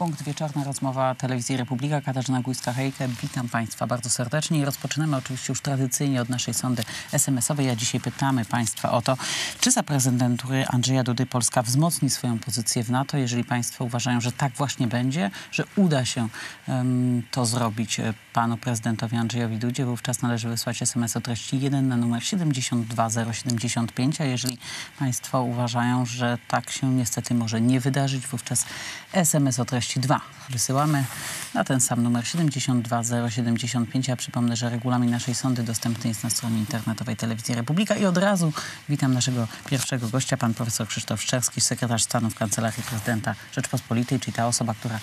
Punkt wieczorna rozmowa Telewizji Republika. Katarzyna Gujska-Hejke. Witam Państwa bardzo serdecznie i rozpoczynamy oczywiście już tradycyjnie od naszej sondy SMS-owej. A dzisiaj pytamy Państwa o to, czy za prezydentury Andrzeja Dudy Polska wzmocni swoją pozycję w NATO. Jeżeli Państwo uważają, że tak właśnie będzie, że uda się to zrobić panu prezydentowi Andrzejowi Dudzie, wówczas należy wysłać SMS o treści 1 na numer 72075. A jeżeli Państwo uważają, że tak się niestety może nie wydarzyć, wówczas SMS o treści 2 wysyłamy na ten sam numer 72075. A przypomnę, że regulamin naszej sondy dostępny jest na stronie internetowej Telewizji Republika. I od razu witam naszego pierwszego gościa, pan profesor Krzysztof Szczerski, sekretarz stanu w Kancelarii Prezydenta Rzeczypospolitej, czyli ta osoba, która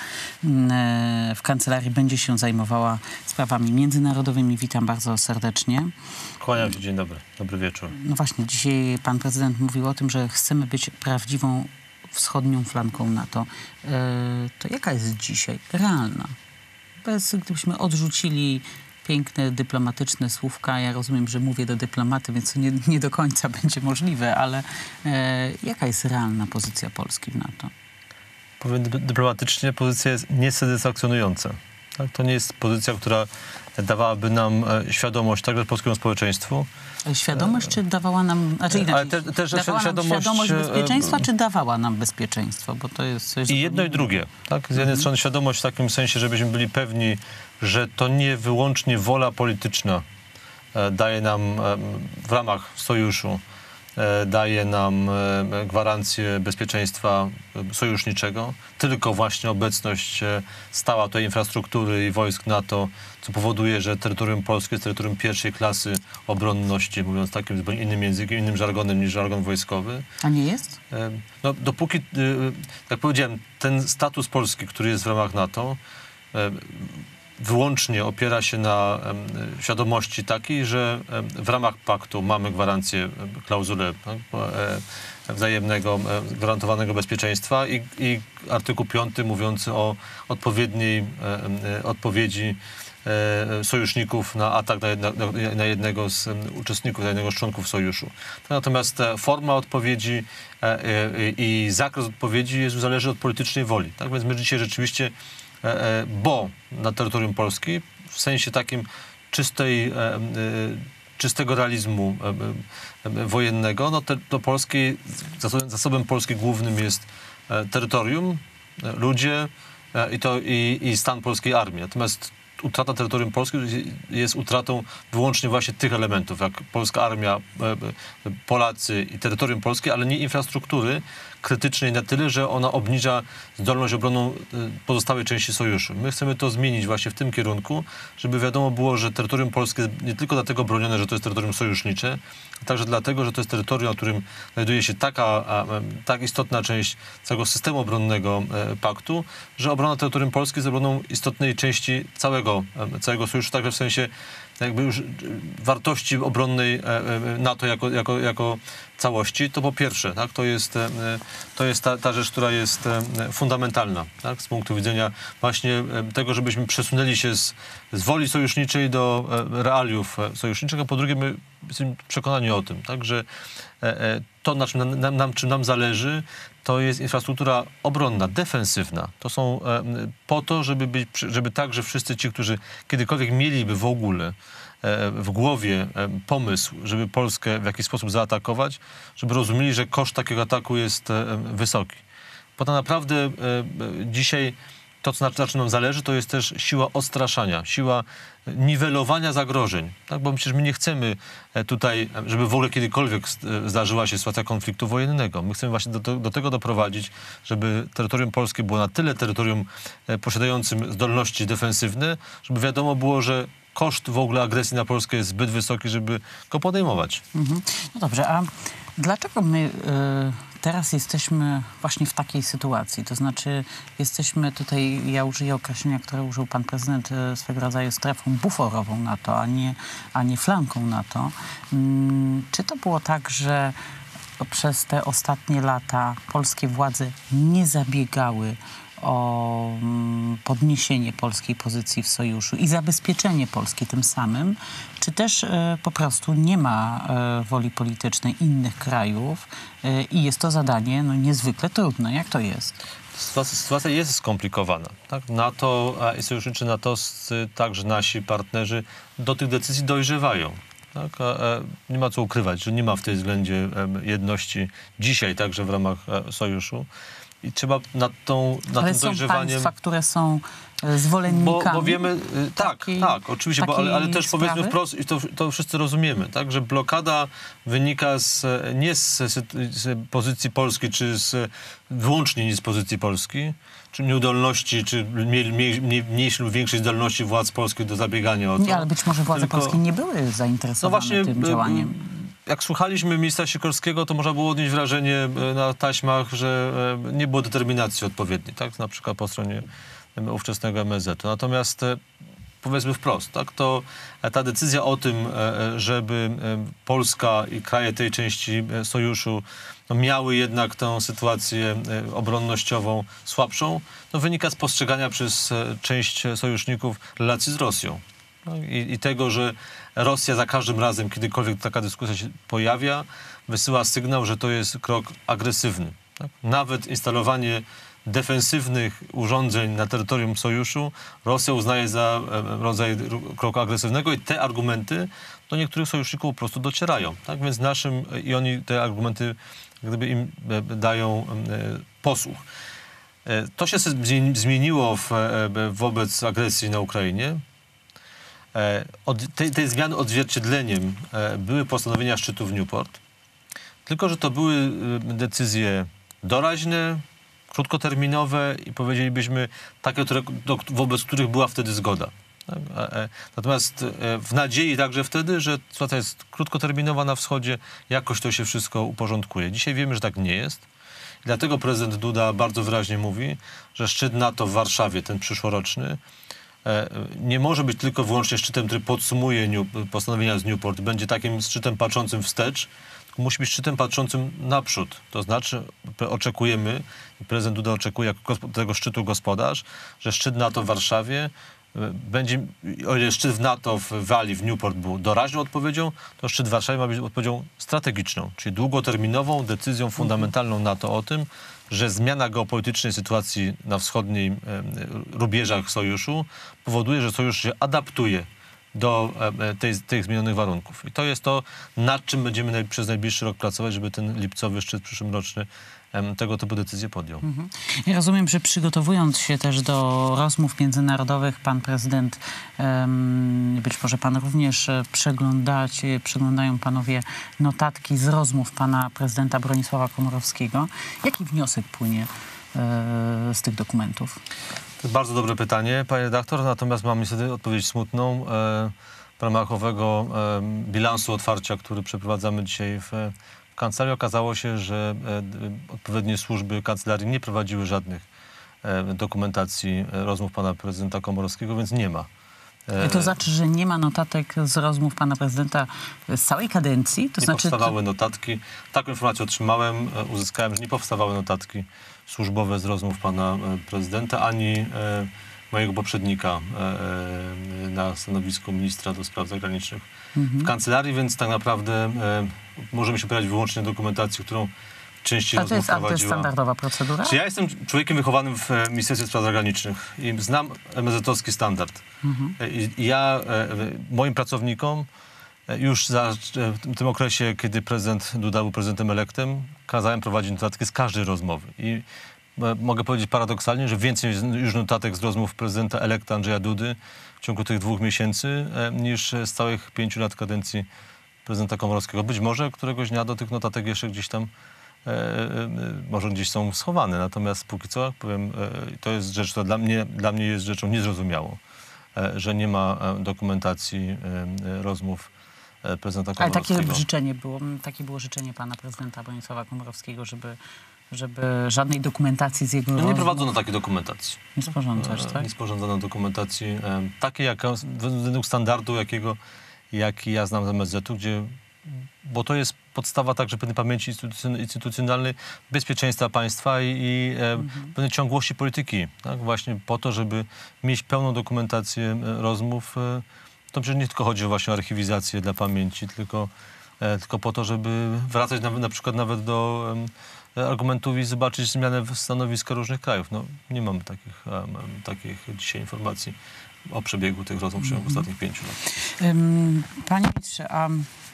w kancelarii będzie się zajmowała sprawami międzynarodowymi. Witam bardzo serdecznie. Kłaniam się, dzień dobry. Dobry wieczór. No właśnie, dzisiaj pan prezydent mówił o tym, że chcemy być prawdziwą wschodnią flanką NATO. To jaka jest dzisiaj realna? Gdybyśmy odrzucili piękne, dyplomatyczne słówka, ja rozumiem, że mówię do dyplomaty, więc to nie do końca będzie możliwe, ale jaka jest realna pozycja Polski w NATO? Powiem dyplomatycznie, pozycja jest niesatysfakcjonująca. Tak? To nie jest pozycja, która dawałaby nam świadomość także polskiemu społeczeństwu. Świadomość, czy dawała nam... Znaczy inaczej, ale też dawała świadomość, nam świadomość bezpieczeństwa, czy dawała nam bezpieczeństwo? Bo to jest coś i jedno i drugie. Tak? Z jednej strony świadomość w takim sensie, żebyśmy byli pewni, że to nie wyłącznie wola polityczna daje nam w ramach sojuszu, daje nam gwarancję bezpieczeństwa sojuszniczego, tylko właśnie obecność stała tej infrastruktury i wojsk NATO, co powoduje, że terytorium polskie jest terytorium pierwszej klasy obronności, mówiąc takim zupełnie innym językiem, innym żargonem niż żargon wojskowy. A nie jest? No, dopóki, jak powiedziałem, ten status Polski, który jest w ramach NATO, wyłącznie opiera się na świadomości takiej, że w ramach paktu mamy gwarancję, klauzulę wzajemnego gwarantowanego bezpieczeństwa i artykuł 5 mówiący o odpowiedniej odpowiedzi sojuszników na atak na jednego z uczestników, na jednego z członków sojuszu. Natomiast forma odpowiedzi i zakres odpowiedzi zależy od politycznej woli. Tak więc my dzisiaj rzeczywiście, bo na terytorium Polski w sensie takim czystego realizmu wojennego, no to Polski, zasobem Polski głównym jest terytorium, ludzie i stan polskiej armii. Natomiast utrata terytorium Polski jest utratą wyłącznie właśnie tych elementów, jak polska armia, Polacy i terytorium polskie, ale nie infrastruktury krytycznej na tyle, że ona obniża zdolność obronną pozostałej części sojuszu. My chcemy to zmienić właśnie w tym kierunku, żeby wiadomo było, że terytorium polskie jest nie tylko dlatego bronione, że to jest terytorium sojusznicze, a także dlatego, że to jest terytorium, na którym znajduje się tak istotna część całego systemu obronnego paktu, że obrona terytorium Polski jest obroną istotnej części całego sojuszu, także w sensie jakby już wartości obronnej NATO jako całości, to po pierwsze, tak, to jest ta rzecz, która jest fundamentalna, tak, z punktu widzenia właśnie tego, żebyśmy przesunęli się z woli sojuszniczej do realiów sojuszniczych, a po drugie my jesteśmy przekonani o tym, tak, że to, na czym nam zależy, to jest infrastruktura obronna, defensywna. To są po to, żeby także wszyscy ci, którzy kiedykolwiek mieliby w ogóle w głowie pomysł, żeby Polskę w jakiś sposób zaatakować, żeby rozumieli, że koszt takiego ataku jest wysoki. Bo tak naprawdę dzisiaj to, na czym nam zależy, to jest też siła odstraszania, siła niwelowania zagrożeń. Tak? Bo przecież my nie chcemy tutaj, żeby w ogóle kiedykolwiek zdarzyła się sytuacja konfliktu wojennego. My chcemy właśnie do tego doprowadzić, żeby terytorium polskie było na tyle terytorium posiadającym zdolności defensywne, żeby wiadomo było, że koszt w ogóle agresji na Polskę jest zbyt wysoki, żeby go podejmować. No dobrze, a dlaczego my teraz jesteśmy właśnie w takiej sytuacji? To znaczy jesteśmy tutaj, ja użyję określenia, które użył pan prezydent, swego rodzaju strefą buforową NATO, a nie flanką NATO. Czy to było tak, że przez te ostatnie lata polskie władze nie zabiegały podniesienie polskiej pozycji w sojuszu i zabezpieczenie Polski tym samym, czy też po prostu nie ma woli politycznej innych krajów i jest to zadanie niezwykle trudne. Jak to jest? Sytuacja jest skomplikowana. Tak? NATO i sojuszniczy natowscy, także nasi partnerzy do tych decyzji dojrzewają. Tak? Nie ma co ukrywać, że nie ma w tej względzie jedności dzisiaj także w ramach sojuszu. I trzeba nad Ale tym są dojrzewaniem... państwa, które są zwolennikami. Bo wiemy, tak, oczywiście, ale też sprawy? powiedzmy wprost, i to wszyscy rozumiemy, tak, że blokada wynika nie z pozycji Polski, czy wyłącznie nie z pozycji Polski, czy nieudolności, czy mniejszej lub większej zdolności władz polskich do zabiegania o to. Nie, ale być może władze polskie nie były zainteresowane tym działaniem. Jak słuchaliśmy ministra Sikorskiego, to można było odnieść wrażenie na taśmach, że nie było determinacji odpowiedniej, tak, na przykład po stronie ówczesnego MSZ-u. Natomiast powiedzmy wprost, tak, to ta decyzja o tym, żeby Polska i kraje tej części sojuszu miały jednak tę sytuację obronnościową słabszą, wynika z postrzegania przez część sojuszników relacji z Rosją. I tego, że Rosja za każdym razem, kiedykolwiek taka dyskusja się pojawia, wysyła sygnał, że to jest krok agresywny. Tak? Nawet instalowanie defensywnych urządzeń na terytorium sojuszu Rosja uznaje za rodzaj kroku agresywnego i te argumenty do niektórych sojuszników po prostu docierają. Tak? Więc i oni te argumenty gdyby im dają posłuch. To się zmieniło wobec agresji na Ukrainie. Tej zmiany odzwierciedleniem były postanowienia szczytu w Newport, tylko że to były decyzje doraźne, krótkoterminowe i powiedzielibyśmy takie, wobec których była wtedy zgoda. Natomiast w nadziei także wtedy, że sytuacja jest krótkoterminowa na wschodzie, jakoś to się wszystko uporządkuje. Dzisiaj wiemy, że tak nie jest. I dlatego prezydent Duda bardzo wyraźnie mówi, że szczyt NATO w Warszawie, ten przyszłoroczny, nie może być tylko wyłącznie szczytem, który podsumuje postanowienia z Newport. Będzie takim szczytem patrzącym wstecz, tylko musi być szczytem patrzącym naprzód. To znaczy oczekujemy, prezydent Duda oczekuje jako tego szczytu gospodarz, że szczyt NATO w Warszawie będzie, o ile szczyt w NATO w Walii, w Newport był doraźną odpowiedzią, to szczyt w Warszawie ma być odpowiedzią strategiczną, czyli długoterminową decyzją fundamentalną NATO o tym, że zmiana geopolitycznej sytuacji na wschodnich rubieżach sojuszu powoduje, że sojusz się adaptuje do tych zmienionych warunków. I to jest to, nad czym będziemy przez najbliższy rok pracować, żeby ten lipcowy szczyt przyszłoroczny tego typu decyzję podjął. Ja rozumiem, że przygotowując się też do rozmów międzynarodowych, pan prezydent, być może pan również przeglądają panowie notatki z rozmów pana prezydenta Bronisława Komorowskiego. Jaki wniosek płynie z tych dokumentów? To jest bardzo dobre pytanie, panie redaktor, natomiast mam niestety odpowiedź smutną. W ramach owego bilansu otwarcia, który przeprowadzamy dzisiaj w kancelarii, okazało się, że odpowiednie służby kancelarii nie prowadziły żadnych dokumentacji rozmów pana prezydenta Komorowskiego, więc nie ma. To znaczy, że nie ma notatek z rozmów pana prezydenta z całej kadencji? To nie znaczy, powstawały notatki. Taką informację otrzymałem, uzyskałem, że nie powstawały notatki służbowe z rozmów pana prezydenta, ani mojego poprzednika na stanowisku ministra do spraw zagranicznych w kancelarii, więc tak naprawdę możemy się opierać wyłącznie na dokumentacji, którą części rozmów prowadziła. To jest standardowa procedura? Czy ja jestem człowiekiem wychowanym w Ministerstwie Spraw Zagranicznych i znam MSZ-owski standard. I ja moim pracownikom już w tym okresie, kiedy prezydent Duda był prezydentem elektem, kazałem prowadzić notatki z każdej rozmowy. I mogę powiedzieć paradoksalnie, że więcej już notatek z rozmów prezydenta elekta Andrzeja Dudy w ciągu tych 2 miesięcy niż z całych 5 lat kadencji prezydenta Komorowskiego. Być może któregoś dnia do tych notatek jeszcze gdzieś tam może gdzieś są schowane. Natomiast póki co, jak powiem, to jest rzecz, która dla mnie jest rzeczą niezrozumiałą, że nie ma dokumentacji rozmów prezydenta Komorowskiego. Ale takie było życzenie pana prezydenta Bronisława Komorowskiego, żeby żadnej dokumentacji z jego rozmów... Nie prowadzono takiej dokumentacji. Nie sporządzać, tak? Nie sporządzono dokumentacji takiej, według standardu, jaki ja znam z MSZ-u, gdzie bo to jest podstawa także pewnej pamięci instytucjonalnej, bezpieczeństwa państwa i pewnej ciągłości polityki. Tak? Właśnie po to, żeby mieć pełną dokumentację rozmów. To przecież nie tylko chodzi właśnie o archiwizację dla pamięci, tylko po to, żeby wracać na przykład nawet do argumentów i zobaczyć zmianę stanowiska różnych krajów. No, nie mamy takich dzisiaj informacji o przebiegu tych rozmów w ciągu ostatnich 5 lat. Panie ministrze, a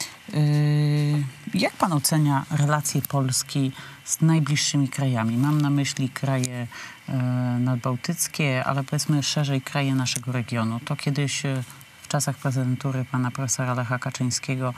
jak pan ocenia relacje Polski z najbliższymi krajami? Mam na myśli kraje nadbałtyckie, ale powiedzmy szerzej kraje naszego regionu. To kiedyś w czasach prezydentury pana profesora Lecha Kaczyńskiego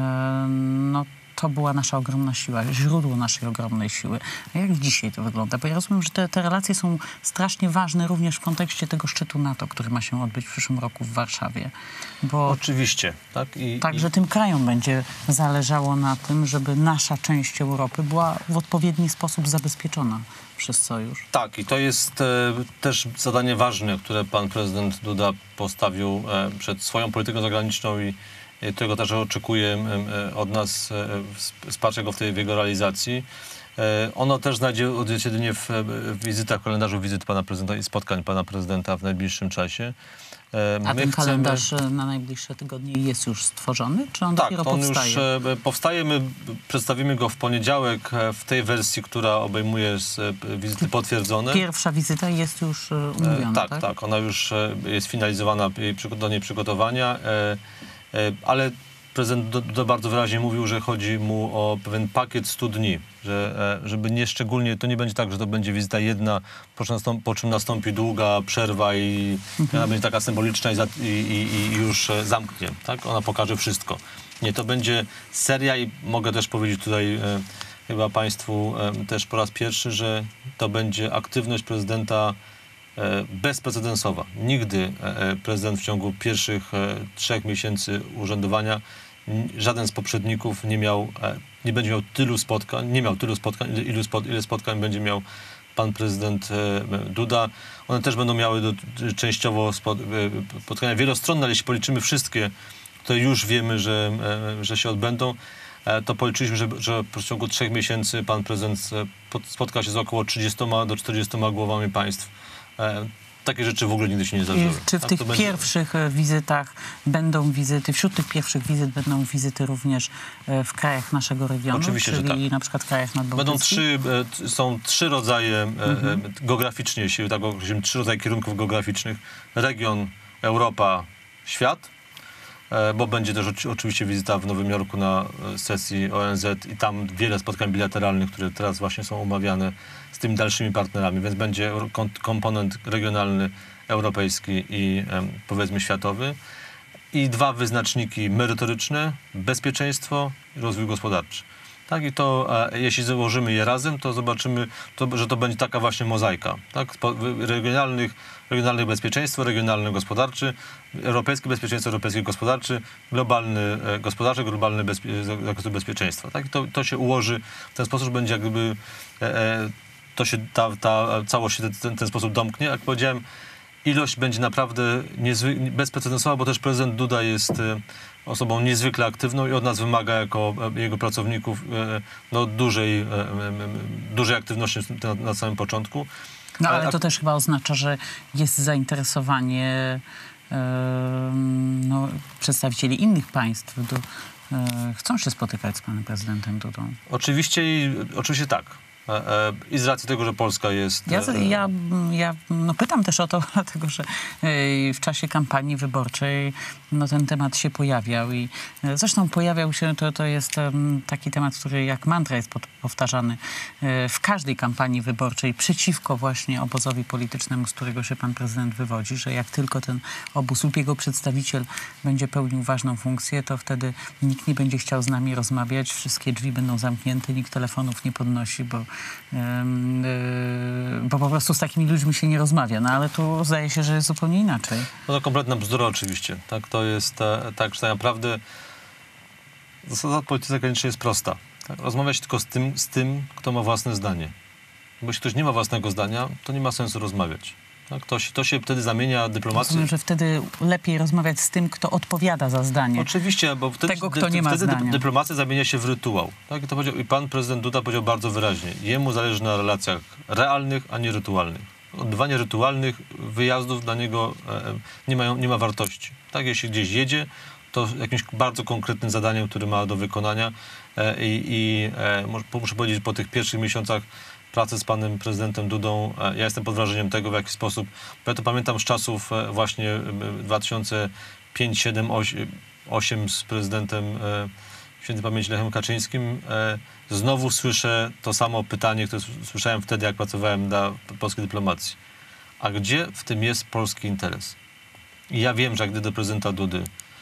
no, to była nasza ogromna siła, źródło naszej ogromnej siły. A jak dzisiaj to wygląda? Bo ja rozumiem, że te relacje są strasznie ważne również w kontekście tego szczytu NATO, który ma się odbyć w przyszłym roku w Warszawie. Bo oczywiście. Tak? Także tym krajom będzie zależało na tym, żeby nasza część Europy była w odpowiedni sposób zabezpieczona przez Sojusz. Tak, i to jest też zadanie ważne, które pan prezydent Duda postawił przed swoją polityką zagraniczną i tego też oczekuje od nas wsparcia go w jego realizacji. Ono też znajdzie odzwierciedlenie w wizytach, w kalendarzu wizyt pana prezydenta i spotkań pana prezydenta w najbliższym czasie. A ten kalendarz na najbliższe tygodnie jest już stworzony, czy on dopiero powstaje? Tak, on już powstaje. My przedstawimy go w poniedziałek w tej wersji, która obejmuje wizyty potwierdzone. Pierwsza wizyta jest już umówiona, tak? Tak. Ona już jest finalizowana do niej przygotowania. Ale prezydent Duda bardzo wyraźnie mówił, że chodzi mu o pewien pakiet 100 dni, żeby nie szczególnie, to nie będzie tak, że to będzie wizyta jedna, po czym nastąpi długa przerwa i ona będzie taka symboliczna i już zamknie. Tak? Ona pokaże wszystko. Nie, to będzie seria i mogę też powiedzieć tutaj chyba państwu też po raz pierwszy, że to będzie aktywność prezydenta bezprecedensowa. Nigdy prezydent w ciągu pierwszych 3 miesięcy urzędowania, żaden z poprzedników nie będzie miał tylu spotkań, ile spotkań będzie miał pan prezydent Duda. One też będą miały częściowo spotkania wielostronne, ale jeśli policzymy wszystkie, to już wiemy, że się odbędą. To policzyliśmy, że w ciągu 3 miesięcy pan prezydent spotka się z około 30 do 40 głowami państw. Takie rzeczy w ogóle nigdy się nie zdarzyły. Czy w tych pierwszych wizytach będą wizyty, wśród tych pierwszych wizyt będą wizyty również w krajach naszego regionu? Oczywiście, czyli że tak. na przykład krajach nadbałtyckich? Są 3 rodzaje geograficznie, jeśli tak określimy, 3 rodzaje kierunków geograficznych. Region, Europa, świat. Bo będzie też oczywiście wizyta w Nowym Jorku na sesji ONZ i tam wiele spotkań bilateralnych, które teraz właśnie są umawiane z tymi dalszymi partnerami, więc będzie komponent regionalny, europejski i powiedzmy światowy. I 2 wyznaczniki merytoryczne, bezpieczeństwo i rozwój gospodarczy. Tak, i to jeśli założymy je razem, to zobaczymy, że to będzie taka właśnie mozaika. Tak? Regionalne bezpieczeństwo, regionalny gospodarczy, europejskie bezpieczeństwo, europejski gospodarczy, globalny gospodarczy, globalne zakres bezpieczeństwa. Tak? I to się ułoży w ten sposób, że będzie jakby ta całość się w ten sposób domknie. Jak powiedziałem, ilość będzie naprawdę bezprecedensowa, bo też prezydent Duda jest osobą niezwykle aktywną i od nas wymaga jako jego pracowników dużej aktywności na samym początku. No ale to też chyba oznacza, że jest zainteresowanie przedstawicieli innych państw. Chcą się spotykać z panem prezydentem Dudą. Oczywiście tak. I z racji tego, że Polska jest... Ja pytam też o to, dlatego że w czasie kampanii wyborczej ten temat się pojawiał i zresztą pojawiał się, to jest taki temat, który jak mantra jest powtarzany w każdej kampanii wyborczej przeciwko właśnie obozowi politycznemu, z którego się pan prezydent wywodzi, że jak tylko ten obóz lub jego przedstawiciel będzie pełnił ważną funkcję, to wtedy nikt nie będzie chciał z nami rozmawiać, wszystkie drzwi będą zamknięte, nikt telefonów nie podnosi, bo po prostu z takimi ludźmi się nie rozmawia. No ale tu zdaje się, że jest zupełnie inaczej. No to kompletna bzdura oczywiście. Tak, to jest tak, że tak naprawdę zasada polityki zagranicznej jest prosta. Tak? Rozmawiać tylko z tym, kto ma własne zdanie. Bo jeśli ktoś nie ma własnego zdania, to nie ma sensu rozmawiać. Tak? To się wtedy zamienia dyplomację. Rozumiem, że wtedy lepiej rozmawiać z tym, kto odpowiada za zdanie. Oczywiście, bo wtedy, Tego, kto nie ma wtedy zdania. dyplomacja zamienia się w rytuał. Tak? I pan prezydent Duda powiedział bardzo wyraźnie. Jemu zależy na relacjach realnych, a nie rytualnych. Odbywanie rytualnych wyjazdów dla niego nie ma wartości. Tak? Jeśli gdzieś jedzie, to jakimś bardzo konkretnym zadaniem, które ma do wykonania. Muszę powiedzieć, po tych pierwszych miesiącach pracy z panem prezydentem Dudą, ja jestem pod wrażeniem tego, w jaki sposób, bo ja to pamiętam z czasów właśnie 2005, 7, 8 z prezydentem świętej pamięci Lechem Kaczyńskim. Znowu słyszę to samo pytanie, które słyszałem wtedy, jak pracowałem dla polskiej dyplomacji. A gdzie w tym jest polski interes? I ja wiem, że jak gdy do prezydenta Dudy,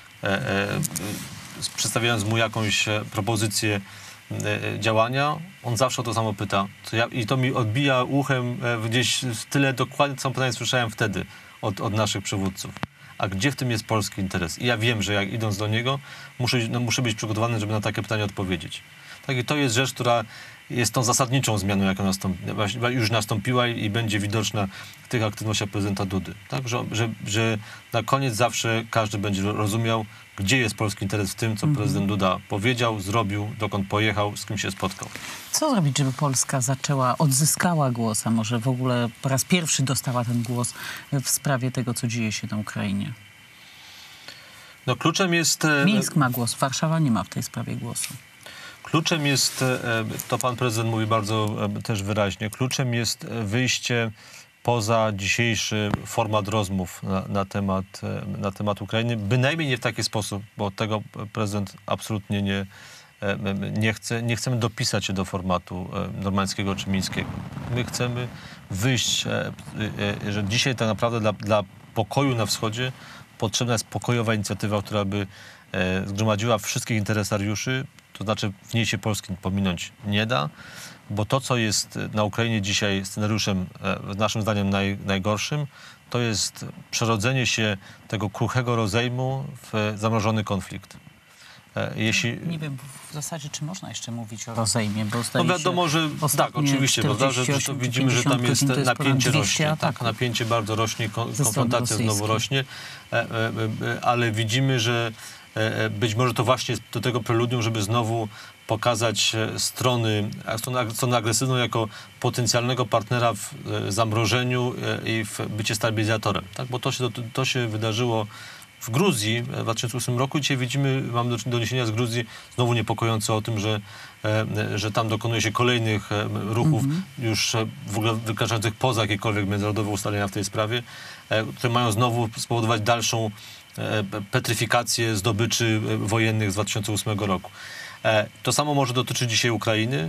przedstawiając mu jakąś propozycję działania, on zawsze o to samo pyta. I to mi odbija uchem gdzieś tyle dokładnie, co pytanie słyszałem wtedy od naszych przywódców. A gdzie w tym jest polski interes? I ja wiem, że jak idąc do niego, muszę być przygotowany, żeby na takie pytanie odpowiedzieć. Tak, i to jest rzecz, która jest tą zasadniczą zmianą, jaka już nastąpiła i będzie widoczna w tych aktywnościach prezydenta Dudy. Tak, że na koniec zawsze każdy będzie rozumiał, gdzie jest polski interes w tym, co prezydent Duda powiedział, zrobił, dokąd pojechał, z kim się spotkał. Co zrobić, żeby Polska odzyskała głos, a może w ogóle po raz pierwszy dostała ten głos w sprawie tego, co dzieje się na Ukrainie? No kluczem jest... Mińsk ma głos, Warszawa nie ma w tej sprawie głosu. Kluczem jest, to pan prezydent mówi bardzo też wyraźnie, kluczem jest wyjście poza dzisiejszy format rozmów na temat Ukrainy. Bynajmniej nie w taki sposób, bo tego prezydent absolutnie nie chce. Nie chcemy dopisać się do formatu normandzkiego czy mińskiego. My chcemy wyjść, że dzisiaj tak naprawdę dla pokoju na wschodzie potrzebna jest pokojowa inicjatywa, która by zgromadziła wszystkich interesariuszy. To znaczy w niej się Polski pominąć nie da, bo to, co jest na Ukrainie dzisiaj scenariuszem, naszym zdaniem najgorszym, to jest przerodzenie się tego kruchego rozejmu w zamrożony konflikt. Nie wiem w zasadzie, czy można jeszcze mówić o rozejmie, bo no wiadomo, że tak, oczywiście, prawda, że to widzimy, że tam jest napięcie rośnie. Tak, napięcie bardzo rośnie, konfrontacja znowu rośnie, ale widzimy, że być może to właśnie jest do tego preludium, żeby znowu pokazać stronę agresywną jako potencjalnego partnera w zamrożeniu i w bycie stabilizatorem. Tak? Bo to się wydarzyło w Gruzji w 2008 roku. Dzisiaj mamy do doniesienia z Gruzji znowu niepokojące o tym, że tam dokonuje się kolejnych ruchów już w ogóle wykraczających poza jakiekolwiek międzynarodowe ustalenia w tej sprawie, które mają znowu spowodować dalszą petryfikację zdobyczy wojennych z 2008 roku. To samo może dotyczyć dzisiaj Ukrainy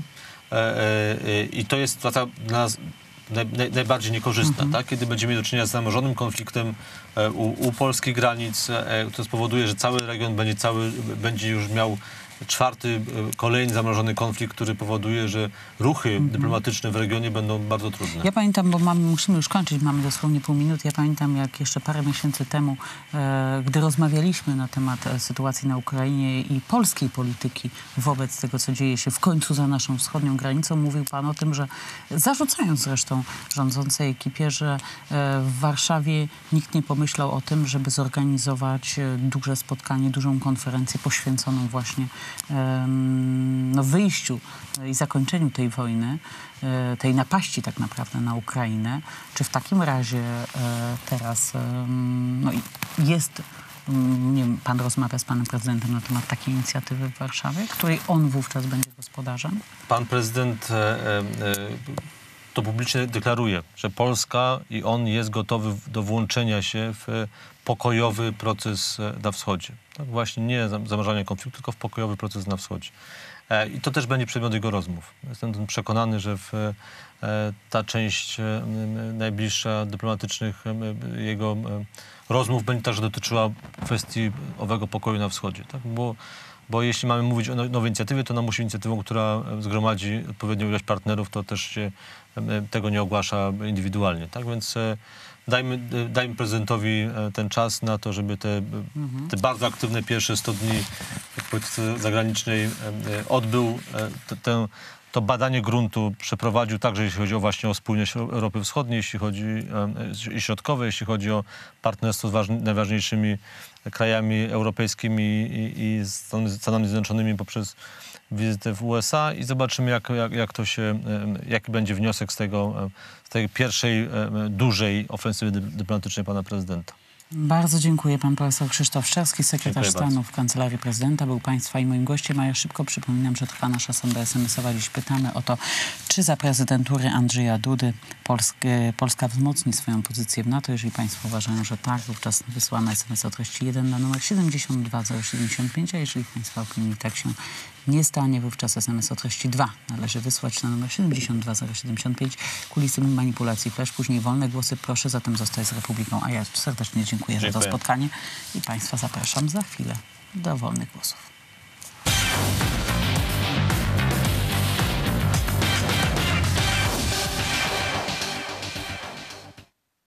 i to jest dla nas najbardziej niekorzystna, tak? Kiedy będziemy mieli do czynienia z zamrożonym konfliktem u polskich granic, to spowoduje, że cały region będzie już miał czwarty, kolejny zamrożony konflikt, który powoduje, że ruchy dyplomatyczne w regionie będą bardzo trudne. Ja pamiętam, bo musimy już kończyć, mamy dosłownie pół minuty. Ja pamiętam, jak jeszcze parę miesięcy temu, gdy rozmawialiśmy na temat sytuacji na Ukrainie i polskiej polityki wobec tego, co dzieje się w końcu za naszą wschodnią granicą, mówił pan o tym, że zarzucając zresztą rządzącej ekipie, że w Warszawie nikt nie pomyślał o tym, żeby zorganizować duże spotkanie, dużą konferencję poświęconą właśnie wyjściu i zakończeniu tej wojny, tej napaści tak naprawdę na Ukrainę. Czy w takim razie teraz jest, nie wiem, pan rozmawia z panem prezydentem na temat takiej inicjatywy w Warszawie, której on wówczas będzie gospodarzem? Pan prezydent to publicznie deklaruje, że Polska i on jest gotowy do włączenia się w pokojowy proces na wschodzie. Tak właśnie nie zamrażania konfliktu, tylko w pokojowy proces na wschodzie. I to też będzie przedmiot jego rozmów. Jestem przekonany, że ta część najbliższa dyplomatycznych jego rozmów będzie także dotyczyła kwestii owego pokoju na wschodzie. Tak? Bo jeśli mamy mówić o nowej inicjatywie, to ona musi być inicjatywą, która zgromadzi odpowiednią ilość partnerów. To też się tego nie ogłasza indywidualnie. Tak więc dajmy prezydentowi ten czas na to, żeby te bardzo aktywne pierwsze 100 dni w polityce zagranicznej odbył to badanie gruntu, przeprowadził także, jeśli chodzi właśnie o spójność Europy Wschodniej, jeśli chodzi i środkowej, jeśli chodzi o partnerstwo z najważniejszymi krajami europejskimi i Stanami Zjednoczonymi poprzez wizytę w USA i zobaczymy, jaki będzie wniosek z tej pierwszej dużej ofensywy dyplomatycznej pana prezydenta. Bardzo dziękuję. Pan profesor Krzysztof Szczerski, sekretarz Dziękuję stanu w Kancelarii Prezydenta, był państwa i moim gościem. A ja szybko przypominam, że trwa nasza sonda SMS-owa. Dziś pytamy o to, czy za prezydentury Andrzeja Dudy Polska wzmocni swoją pozycję w NATO. Jeżeli państwo uważają, że tak, wówczas wysyłamy SMS o treści 1 na numer 72075, a jeżeli państwa opinii tak się nie stanie, wówczas SMS o treści 2 należy wysłać na numer 72075. Kulisy manipulacji flash, później wolne głosy. Proszę zatem zostać z Republiką. A ja serdecznie dziękuję za to spotkanie i państwa zapraszam za chwilę do wolnych głosów.